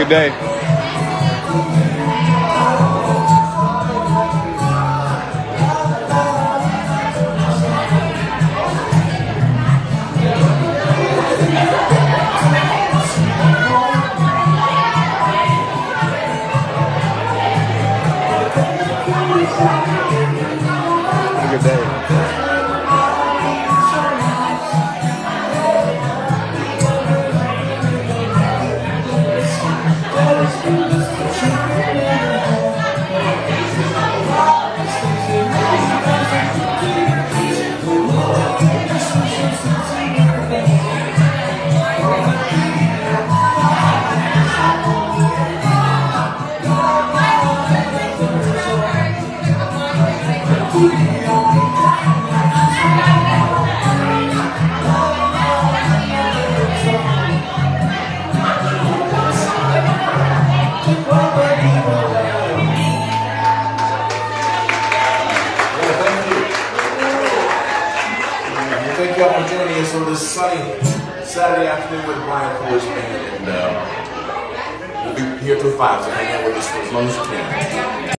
good day. Good day. Thank you all for joining us on this sunny Saturday afternoon with Bryan Forrest Band, and we'll be here till 5, so hang out with us for as long as you can.